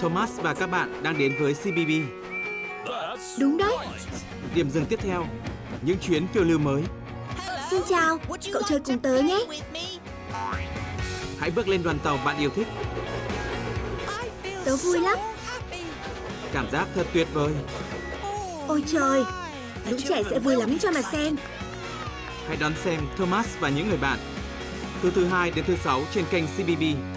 Thomas và các bạn đang đến với CBB. Đúng đấy. Điểm dừng tiếp theo, những chuyến phiêu lưu mới. Xin chào, cậu chơi cùng tớ nhé. Hãy bước lên đoàn tàu bạn yêu thích. Tớ vui lắm. Cảm giác thật tuyệt vời. Ôi trời, lũ trẻ sẽ vui lắm cho mà xem. Hãy đón xem Thomas và những người bạn từ thứ 2 đến thứ 6 trên kênh CBB.